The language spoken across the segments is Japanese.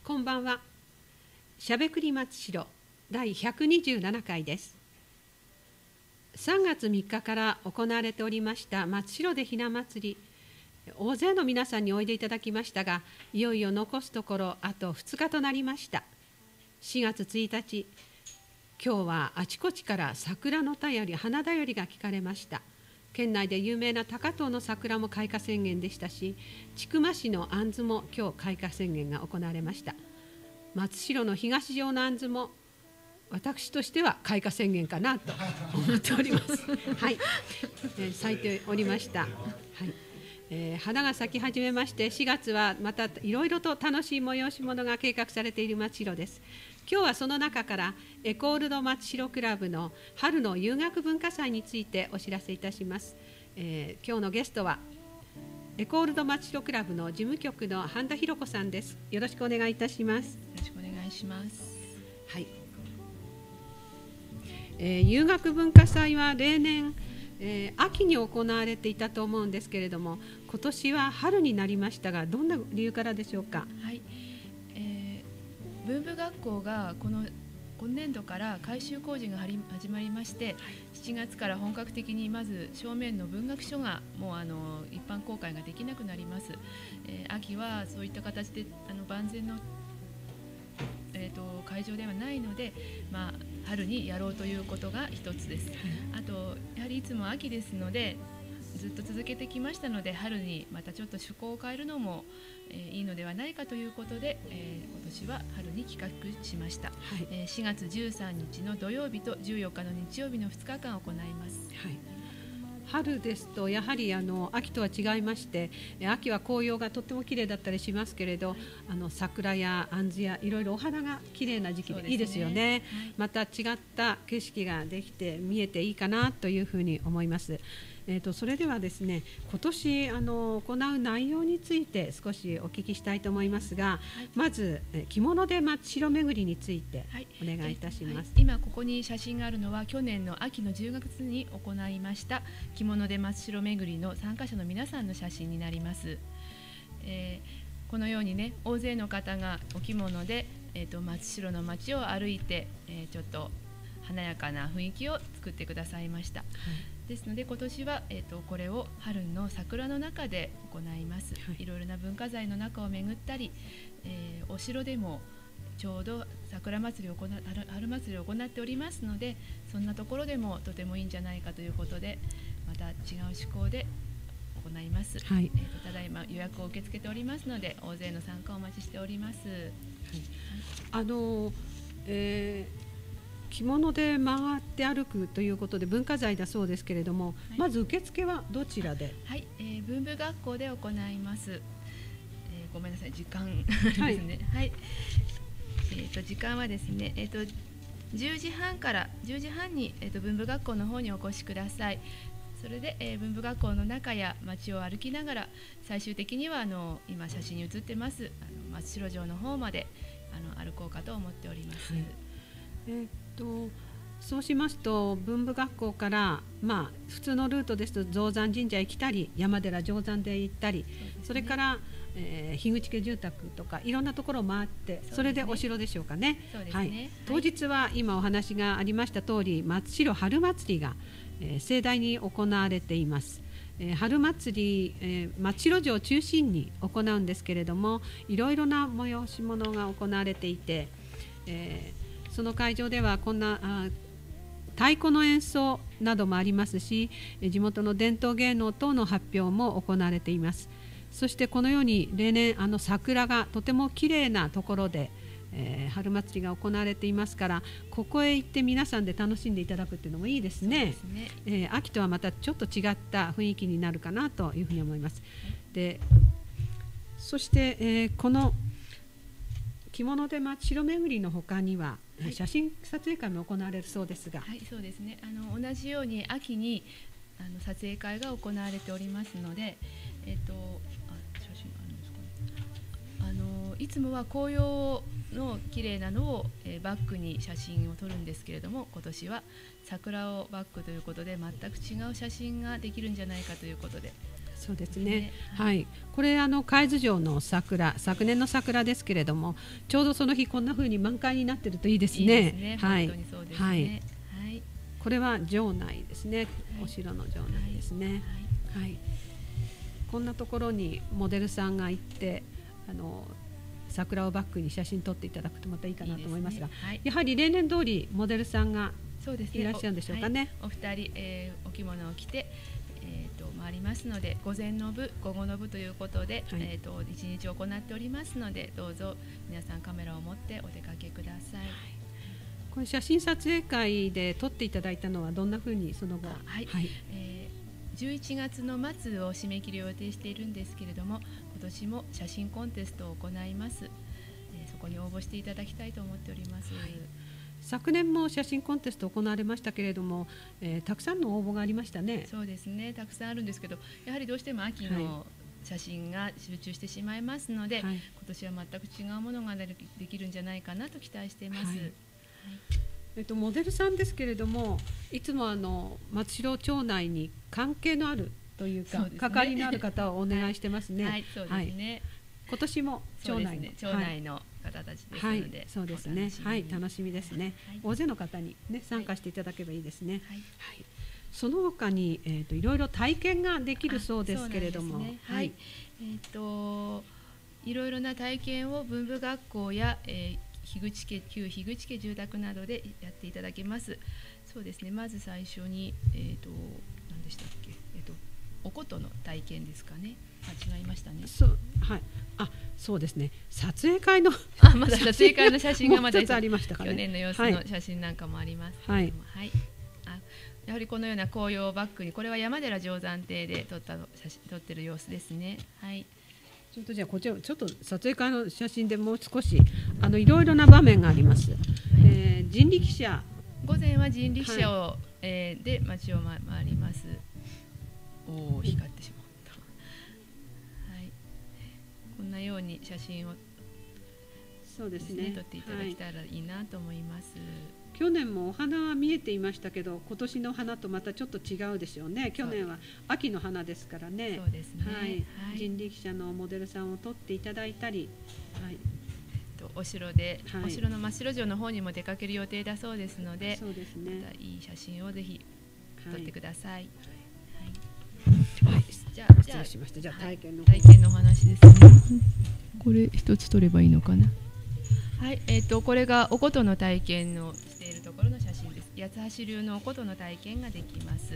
こんばんは。しゃべくり松代第127回です。3月3日から行われておりました松代でひな祭り、大勢の皆さんにおいでいただきましたが、いよいよ残すところあと2日となりました。4月1日、今日はあちこちから桜の便り、花便りが聞かれました。県内で有名な高遠の桜も開花宣言でしたし、千曲市のあんずも今日開花宣言が行われました。松代の東上のあんずも私としては開花宣言かなと思っております。はい、咲いておりました。はい、花が咲き始めまして、4月はまたいろいろと楽しい催し物が計画されている松代です。今日はその中からエコールド松代クラブの春の遊学文化祭についてお知らせいたします。今日のゲストはエコールド松代クラブの事務局の半田博子さんです。よろしくお願いいたします。 よろしくお願いします。 はい。遊学文化祭は例年、秋に行われていたと思うんですけれども、今年は春になりましたが、どんな理由からでしょうか。 はい、文部学校が今年度から改修工事が始まりまして、7月から本格的にまず正面の文学書がもう一般公開ができなくなります。秋はそういった形で万全の、会場ではないので、春にやろうということが一つです。あとやはりいつも秋ですのでずっと続けてきましたので、春にまたちょっと趣向を変えるのも、いいのではないかということで、今年は春に企画しました。はい、4月13日の土曜日と14日の日曜日の2日間行います。 はい、春ですとやはり秋とは違いまして、秋は紅葉がとっても綺麗だったりしますけれど、桜やあんずやいろいろお花が綺麗な時期でいいですよね。はい、また違った景色ができて見えていいかなというふうに思います。それではですね、今年行う内容について少しお聞きしたいと思いますが、はい、まず着物で松代巡りについてお願いいたします。 今ここに写真があるのは去年の秋の10月に行いました着物で松代巡りの参加者の皆さんの写真になります。このようにね、大勢の方がお着物で、松代の街を歩いて、ちょっと華やかな雰囲気を作ってくださいました。はい、ですので今年は、これを春の桜の中で行います。はい、いろいろな文化財の中を巡ったり、お城でもちょうど桜祭りを春祭りを行っておりますので、そんなところでもとてもいいんじゃないかということで、また違う趣向で行います。はい、ただいま予約を受け付けておりますので、大勢の参加をお待ちしております。 はい、着物で回って歩くということで文化財だそうですけれども、はい、まず受付はどちらで。 はい、文部学校で行います。ごめんなさい、時間ですね。はい、はい、時間はですね、10時半から10時半に、文部学校の方にお越しください。それで、文部学校の中や街を歩きながら、最終的には今写真に写ってます松代城の方まで歩こうかと思っております。はい、 そうしますと文部学校から、普通のルートですと象山神社へ来たり、山寺定山で行ったり、それから、樋口家住宅とかいろんなところを回って、それでお城でしょうかね。はい、当日は今お話がありました通り、松代春祭りが、盛大に行われています。春祭り、松代城を中心に行うんですけれども、いろいろな催し物が行われていて、その会場ではこんな太鼓の演奏などもありますし、地元の伝統芸能等の発表も行われています。そしてこのように例年桜がとてもきれいなところで、春祭りが行われていますから、ここへ行って皆さんで楽しんでいただくっていうのもいいですね。秋とはまたちょっと違った雰囲気になるかなというふうに思います。でそして、この着物で松代巡りの他には、はい、写真撮影会も行われるそうですが。 はい、そうですね。同じように秋に撮影会が行われておりますので、写真あるんですかね。いつもは紅葉の綺麗なのを、バックに写真を撮るんですけれども、今年は桜をバックということで全く違う写真ができるんじゃないかということで、 そうですね。はい。これ海津城の桜、昨年の桜ですけれども、ちょうどその日こんな風に満開になってるといいですね。 いいですね。 はい。 本当にそうですね。 はい。 はい。 これは城内ですね。 はい、 お城の城内ですね。 はい。 はい。こんなところにモデルさんが行って桜をバックに写真撮っていただくとまたいいかなと思いますが、やはり例年通りモデルさんがいらっしゃるんでしょうかね。 お二人、お着物を着て、回りますので、午前の部、午後の部ということで、一日行っておりますので、どうぞ皆さんカメラを持ってお出かけください。 これ写真撮影会で撮っていただいたのはどんなふうにその後、 11月の末を締め切りを予定しているんですけれども、今年も写真コンテストを行います。そこに応募していただきたいと思っております。 昨年も写真コンテスト行われましたけれども、たくさんの応募がありましたね。 そうですね、たくさんあるんですけど、やはりどうしても秋の写真が集中してしまいますので、今年は全く違うものができるんじゃないかなと期待しています。 モデルさんですけれども、いつも松代町内に関係のあるというか、関わりのある方をお願いしてますね。 はい、そうですね。 今年も町内の方たちですので、 そうですね。はい、楽しみですね。大勢の方にね参加していただけばいいですね。はい。その他にいろいろ体験ができるそうですけれども、 はい。いろいろな体験を文部学校や旧樋口家住宅などでやっていただけます。そうですね。まず最初に何でしたっけ、お琴の体験ですかね。違いましたね。 はい。そうですね。撮影会のまだ撮影会の写真がまだありましたかね。 去年の様子の写真なんかもあります。はい。やはりこのような紅葉をバックに、これは山寺定山亭で撮っている様子ですね。はい。 ちょっとじゃあこちらちょっと撮影会の写真でもう少しいろいろな場面があります。人力車。 午前は人力車を、で街を回ります。おお、光ってしまった。はい。こんなように写真をそうですね、 撮っていただけたらいいなと思います。 去年もお花は見えていましたけど、今年の花とまたちょっと違うでしょうね。去年は秋の花ですからね。 そうですね。 はい。人力車のモデルさんを撮っていただいたり、はい。 お城で、お城の真城城の方にも出かける予定だそうですので、 そうですね。 またいい写真をぜひ撮ってください。 はい。じゃあ失礼しました。じゃあ体験のお話ですね。これ一つ撮ればいいのかな。はい、これがお琴の体験をしているところの写真です。八橋流のお琴の体験ができます。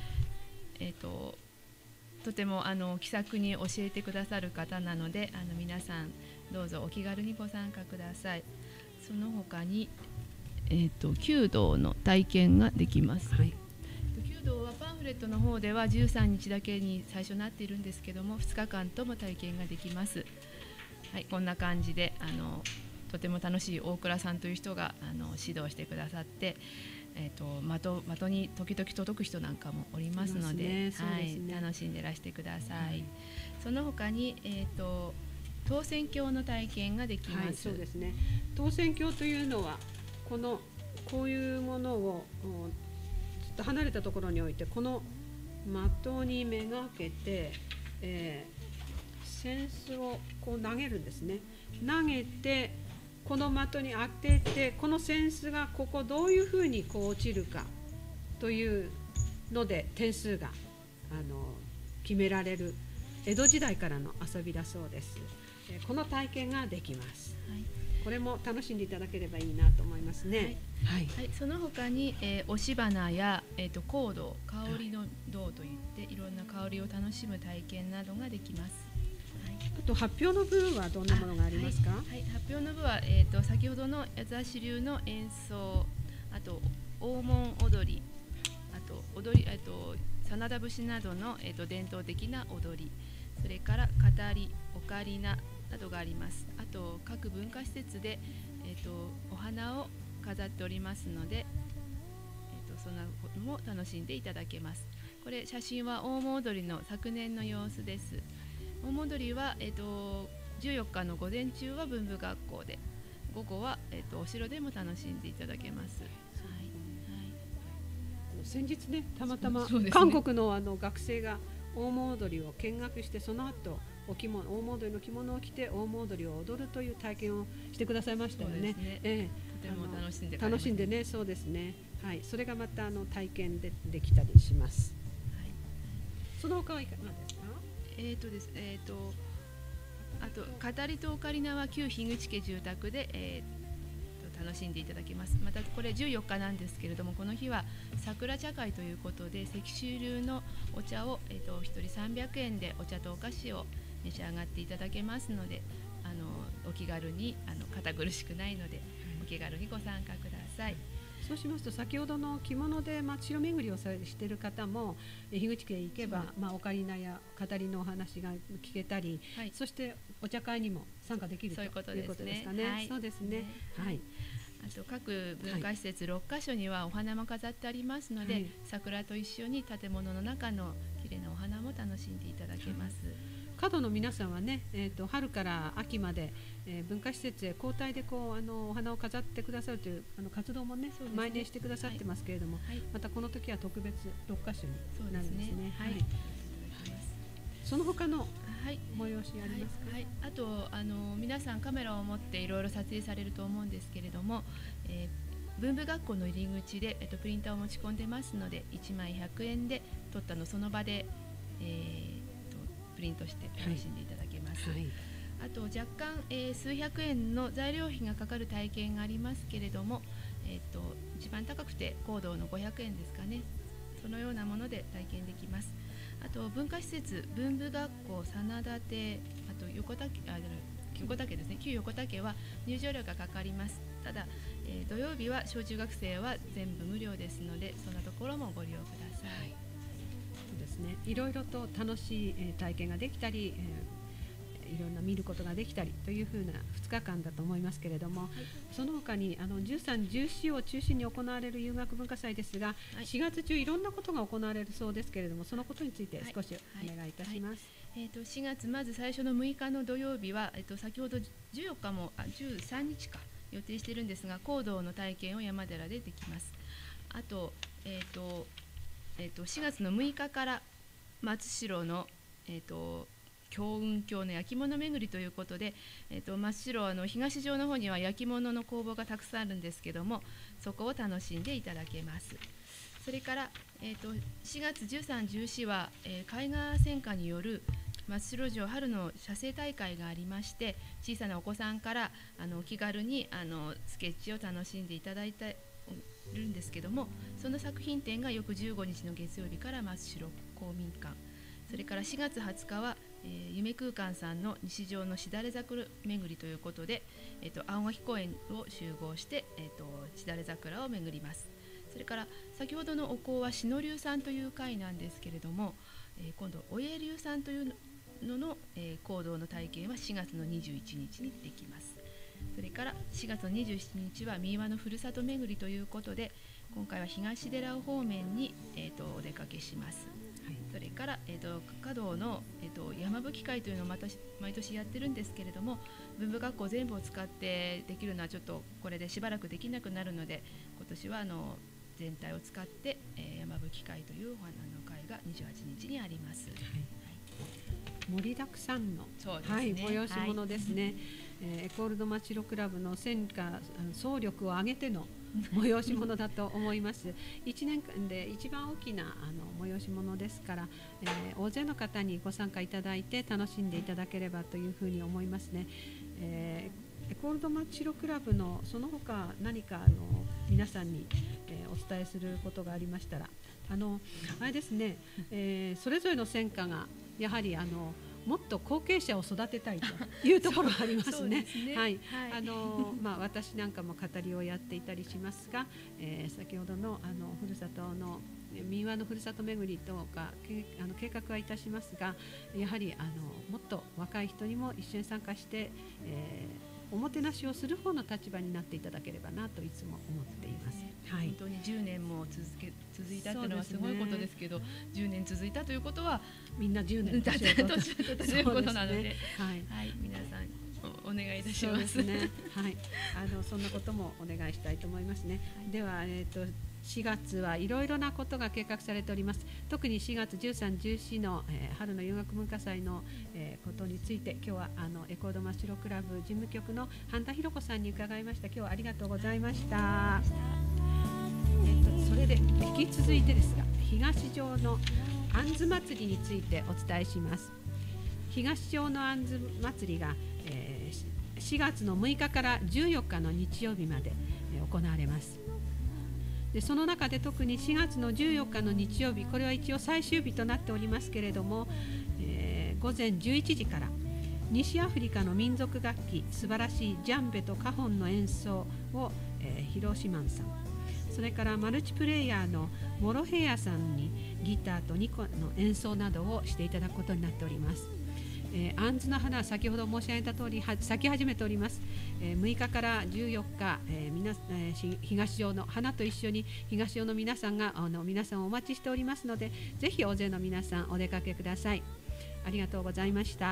とても気さくに教えてくださる方なので、皆さんどうぞお気軽にご参加ください。その他に、弓道の体験ができます。はい、弓道はパンフレットの方では13日だけに最初なっているんですけども、2日間とも体験ができます。はい、こんな感じでとても楽しい大倉さんという人が指導してくださって、的に時々届く人なんかもおりますので、楽しんでらしてください。その他に、当選鏡の体験ができます。 そうですね。当選鏡というのはこういうものをちょっと離れたところに置いて、この的にめがけて、扇子をこう投げるんですね。投げてこの的に当てて、この扇子がここどういうふうにこう落ちるかというので点数が決められる江戸時代からの遊びだそうです。この体験ができます。はい、これも楽しんでいただければいいなと思いますね。 はい。はい、その他に、押し花や香道、香りの道といっていろんな香りを楽しむ体験などができます。 あと発表の部はどんなものがありますか？ はい、発表の部は、先ほどの八橋流の演奏、あと黄門踊り、あと真田節などの、伝統的な踊り、それから語り、オカリナなどがあります。あと各文化施設で、お花を飾っておりますので、そんなことも楽しんでいただけます。これ写真は黄門踊りの昨年の様子です。黄門踊りは、14日の午前中は文部学校で、午後は、お城でも楽しんでいただけます。はい、 先日ね、たまたま韓国の学生が大盆踊りを見学して、その後大盆踊りの着物を着て大盆踊りを踊るという体験をしてくださいましたよね。 とても楽しんでね、そうですね。はい、それがまた体験できたりします。はい、その他はいかがですか？ あと語りとオカリナは旧樋口家住宅で、楽しんでいただけます。またこれ14日なんですけれども、この日は桜茶会ということで石州流のお茶を、1人300円でお茶とお菓子を召し上がっていただけますので、お気軽に堅苦しくないのでお気軽にご参加ください。 そうしますと、先ほどの着物で松代巡りをしている方も樋口家へ行けば、オカリナや語りのお話が聞けたり、はい、そしてお茶会にも参加できるということですかね。はい、そうですね。はい。 あと各文化施設6カ所にはお花も飾ってありますので、はい、桜と一緒に建物の中のきれいなお花も楽しんでいただけます。 角の皆さんはね、春から秋まで、文化施設へ交代でお花を飾ってくださるという活動もね、毎年してくださってますけれども、はい、またこの時は特別6カ所になるんですね。はい、その他の催しありますか？ はい、あと皆さんカメラを持っていろいろ撮影されると思うんですけれども、文部学校の入り口で、プリンターを持ち込んでますので、1枚100円で撮ったのその場で、プリントして楽しんでいただけます。はい、あと若干、数百円の材料費がかかる体験がありますけれども、一番高くて高堂の500円ですかね、そのようなもので体験できます。あと文化施設文部学校真田邸、あと横田家ですね、旧横田家は入場料がかかります。ただ、土曜日は小中学生は全部無料ですので、そんなところもご利用ください。 ですね、いろいろと楽しい体験ができたり、いろんな見ることができたりというふうな2日間だと思いますけれども、はい、その他に13、14を中心に行われる有学文化祭ですが、はい、4月中いろんなことが行われるそうですけれども、そのことについて少しお願いいたします。 4月まず最初の6日の土曜日は、先ほど14日も13日か予定しているんですが、講堂の体験を山寺でできます。あと、4月の6日から松代の、強運峡の焼き物巡りということで、松代東城の方には焼き物の工房がたくさんあるんですけども、そこを楽しんでいただけます。それから、4月13、14は、絵画専科による松代城春の写生大会がありまして、小さなお子さんからお気軽にスケッチを楽しんでいただいているんですけども、その作品展が翌15日の月曜日から松代公民館、それから4月20日は、夢空間さんの西条のしだれ桜巡りということで、青垣公園を集合して、しだれ桜を巡ります。それから先ほどのお香は篠流さんという会なんですけれども、今度お家流さんというのの、行動の体験は4月の21日にできます。それから4月の27日は三輪のふるさと巡りということで、今回は東寺尾方面に、お出かけします。はい、それから、華道の、山吹会というのを毎年やってるんですけれども、文部学校全部を使ってできるのはちょっとこれでしばらくできなくなるので、今年は全体を使って、山吹会というお花の会が28日にあります。はい盛りだくさんの、 そうですね、 はい、催し物ですね。エコールドマチロクラブの戦果総力を挙げての催し物だと思います。1年間で一番大きな催し物ですから、大勢の方にご参加いただいて楽しんでいただければというふうに思いますね。エコールドマチロクラブのその他何か皆さんに、お伝えすることがありましたら、あれですね、それぞれの戦果がやはりもっと後継者を育てたいというところがありますね。はい、私なんかも語りをやっていたりしますが、先ほどのふるさとの民話のふるさと巡りとか計画はいたしますが、やはりもっと若い人にも一緒に参加して、おもてなしをする方の立場になっていただければなといつも思っています。はい、 本当に10年も続いたというのはすごいことですけど、10年続いたということはみんな10年経ったということなので、はい、皆さんお願いいたします。 そうですね。はい、そんなこともお願いしたいと思いますね。はい、では 4月はいろいろなことが計画されております。特に4月13、14の、春の洋楽文化祭の、ことについて今日はエコード真っ白クラブ事務局の半田博子さんに伺いました。今日はありがとうございました。それで引き続いてですが、東条のあんず祭りについてお伝えします。東条のあんず祭りが、4月の6日から14日の日曜日まで、行われます。でその中で特に4月の14日の日曜日、これは一応最終日となっておりますけれども、午前11時から西アフリカの民族楽器、素晴らしいジャンベとカホンの演奏を、ヒロシマンさん、それからマルチプレイヤーのモロヘイヤさんにギターとニコの演奏などをしていただくことになっております。あんずの花は先ほど申し上げた通り咲き始めております。6日から14日、東条の花と一緒に東条の皆さんが皆さんをお待ちしておりますので、ぜひ大勢の皆さんお出かけください。ありがとうございました。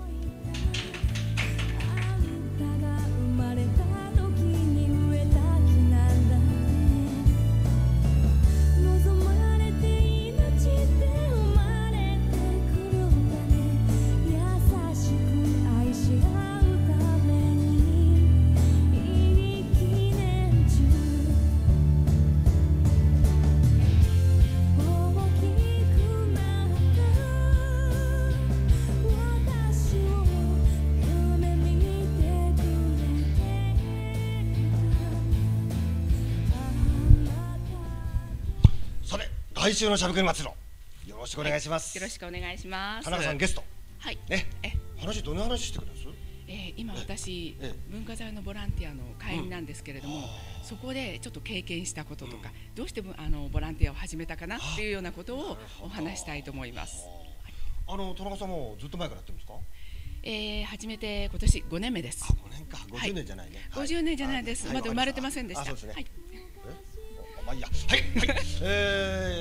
来週のしゃべくり祭り、よろしくお願いします。 よろしくお願いします。 田中さんゲスト。 はい。 ね。話どんな話してくれます？ 今私文化財のボランティアの会員なんですけれども、そこでちょっと経験したこととか、どうしてボランティアを始めたかなっていうようなことをお話したいと思います。 田中さんもずっと前からやってるんですか？ 始めて今年5年目です。 5年か。50年じゃないね。 50年じゃないです。まだ生まれてませんでした。はい。 まあいいや。はい。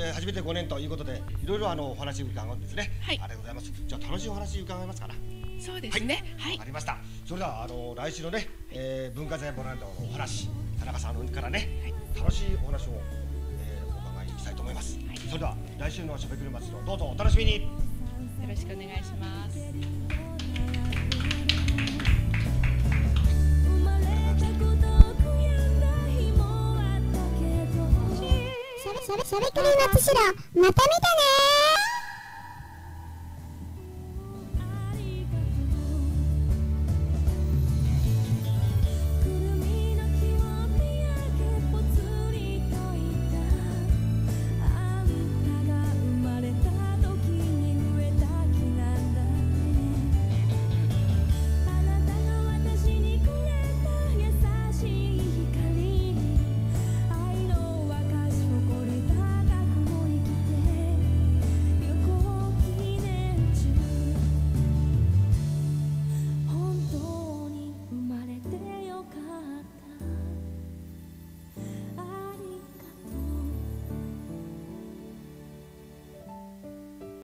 初めて5年ということで、いろいろお話伺うんですね。はい。ありがとうございます。じゃあ楽しいお話伺いますかな。 そうですね。はい。 わかりました。それでは来週のね、文化財ボランティアのお話、田中さんからね、楽しいお話をお伺いしたいと思います。それでは来週のしゃべくり祭りをどうぞお楽しみに。 よろしくお願いします。 しゃべくり松代、また見てね。